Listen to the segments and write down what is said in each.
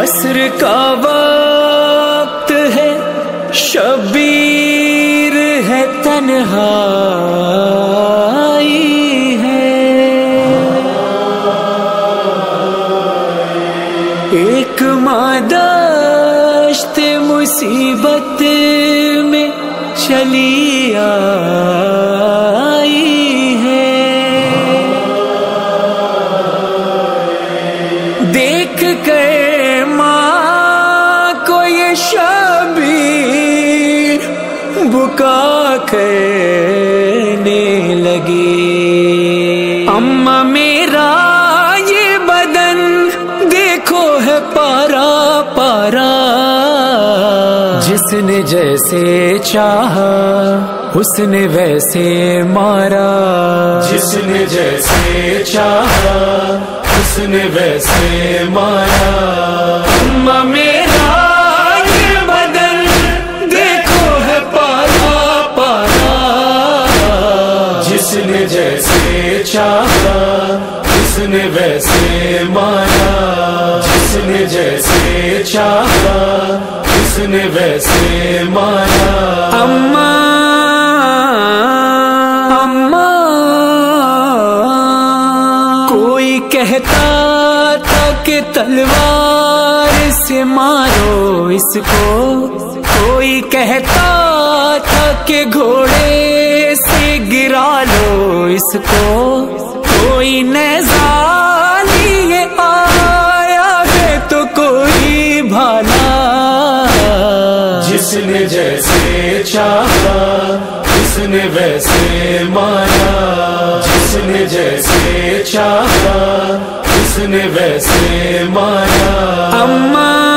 عصر کا وقت ہے، شبیر ہے، تنہائی ہے، ایک مادشت مصیبت میں چلی آئی ہے، دیکھ کر ماں کو یہ شبیر بکا کرنے لگی، اماں میرا یہ بدن دیکھو ہے پارا پارا، جس نے جیسے چاہا اس نے ویسے مارا، جس نے جیسے چاہا اس نے ویسے مارا، اماں میرا یہ بدن دیکھو ہے پارا پارا، جس نے جیسے چاہا اس نے ویسے مارا، جس نے جیسے چاہا اس نے ویسے مارا، اماں کوئی کہتا تھا کہ تلوار سے مارو اس کو، کوئی کہتا تھا کہ گھوڑے سے گرا لو اس کو، کوئی نیزہ لیے آیا ہے تو کوئی بھالا، جس نے جیسے چاہا اس نے ویسے مارا، جس نے جیسے چاہا اس نے ویسے مارا، اماں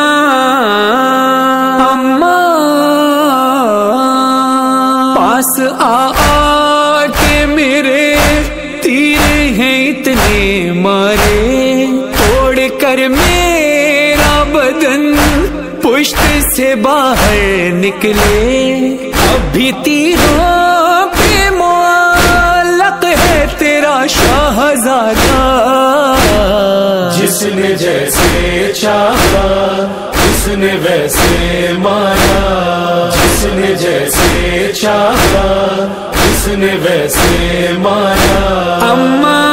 پاس آ کے میرے تیر ہیں اتنے مارے، توڑ کر میرا بدن پشت سے باہر نکلے، اب بھی تیروں پہ معلق ہے تیرا شاہزادہ، جس نے جیسے چاہا اس نے ویسے مارا، جس نے جیسے چاہا اس نے ویسے مارا، اماں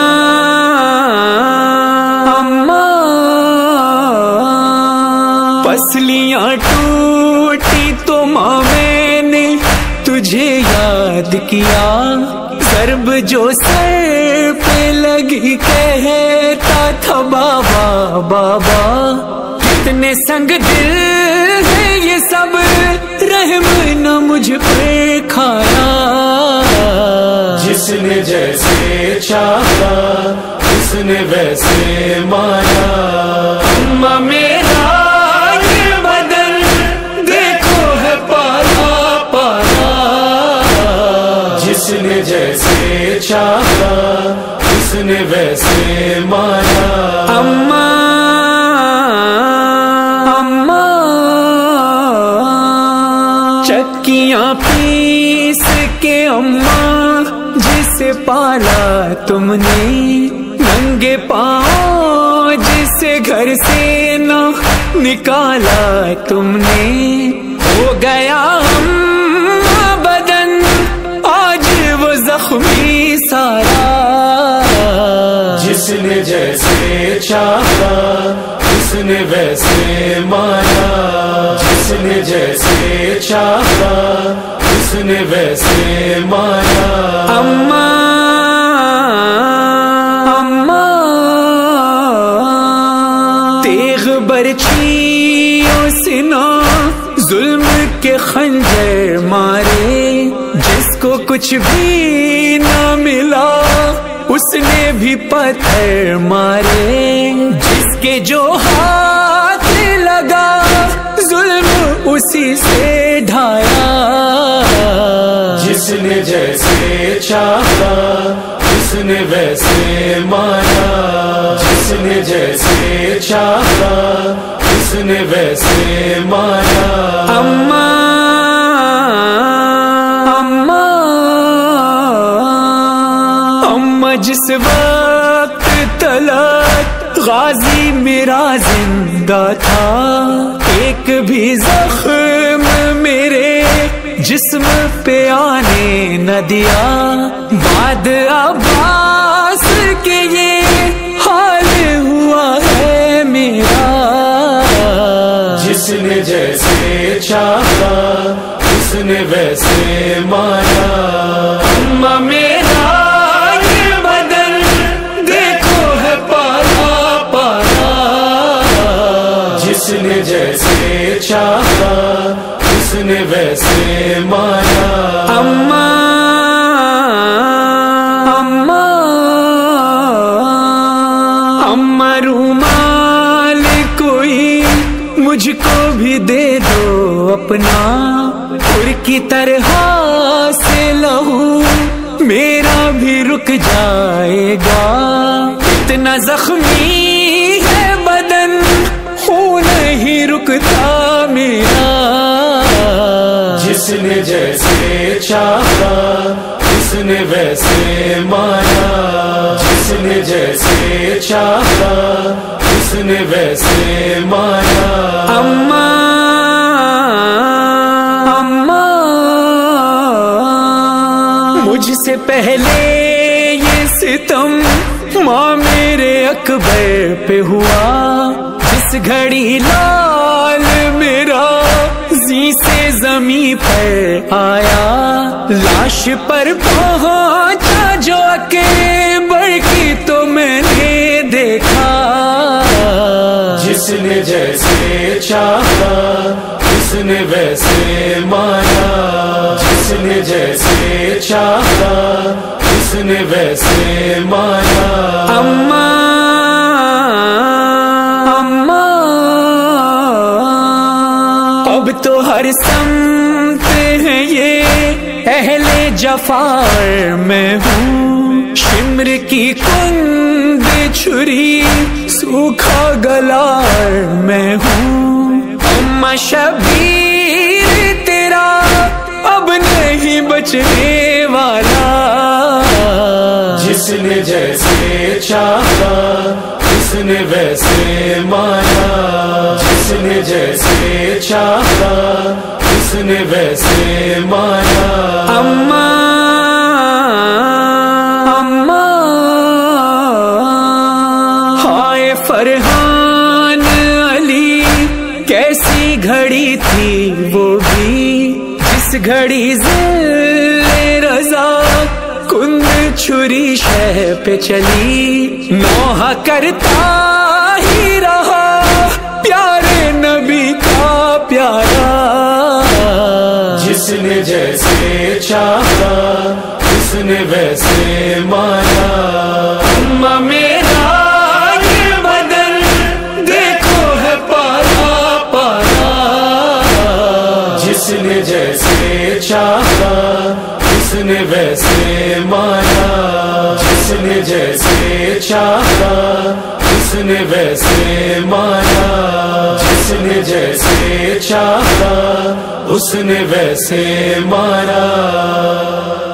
پسلیاں ٹوٹی تو ماں میں نے تجھے یاد کیا، ضرب جو سر پہ لگی کہتا تھا بابا بابا، کتنے سنگ دل ہے یہ سب، رحم نہ مجھ پہ کھایا، جس نے جیسے چاہا اس نے ویسے مارا، اماں میرا یہ بدن دیکھو ہے پارا پارا، جس نے جیسے چاہا اس نے ویسے مارا، اماں چکیاں پیس کے اماں جسے پالا تم نے، ننگے پاؤں جسے گھر سے نہ نکالا تم نے، ہو گیا اماں بدن آج وہ زخمی سارا، جس نے جیسے چاہا اس نے ویسے مارا، جس نے جیسے چاہا اس نے ویسے مارا، اماں تیغ برچھیوں سے نہ ظلم کے خنجر مارے، جس کو کچھ بھی نہ ملا اس نے بھی پتھر مارے، جس کے جو ہاتھ لگا ظلم اسی سے ڈھایا، جس نے جیسے چاہا اس نے ویسے مارا، جس نے جیسے چاہا اس نے ویسے مارا، اماں جس وقت طلعت غازی میرا زندہ تھا، ایک بھی زخم میرے جسم پہ آنے نہ دیا، بعد عباس کے یہ حال ہوا ہے میرا، جس نے جیسے چاہا اس نے ویسے مانا، اماں میرا یہ بدن دیکھو ہے پالا پالا، جس نے جیسے چاہا اس نے ویسے مانا، اماں رومال کوئی مجھ کو بھی دے دو اپنا، پھر کی طرح سے لہو میرا بھی رک جائے گا، اتنا زخمی ہے بدن خون نہیں رکتا میرا، جس نے جیسے چاہا اس نے ویسے مانا، جس نے جیسے چاہا اس نے ویسے مانا، مجھ سے پہلے یہ ستم ماں میرے اکبر پہ ہوا، جس گھڑی لال میرا زی سے زمین پر آیا، لاش پر پہنچا جو اکبر کی تو میں نے دیکھا، جس نے جیسے چاہا اس نے ویسے مانا، جس نے جیسے چاہا اس نے ویسے مانا، اب تو ہر سمت ہے یہ اہل جفار میں ہوں، شمر کی کند چھری سوکھا گلار میں ہوں، اماں شبیر تیرا اب نہیں بچنے والا، جس نے جیسے چاہا اس نے ویسے مانا، جس نے جیسے چاہا اس نے ویسے مانا، ہائے فرحان علی کیسی گھڑی تھی وہ بھی، جس گھڑی ذل رضا کند چھری شہ پہ چلی، نوحہ کرتا ہی رہا پیارے نبی کا پیارا، جس نے جیسے چاہا اس نے ویسے مانا، اماں میرا یہ بدن دیکھو ہے پالا پالا، جس نے جیسے چاہا اس نے ویسے مانا، جس نے جیسے چاہا اس نے ویسے مانا، جس نے جیسے چاہا اس نے ویسے مانا۔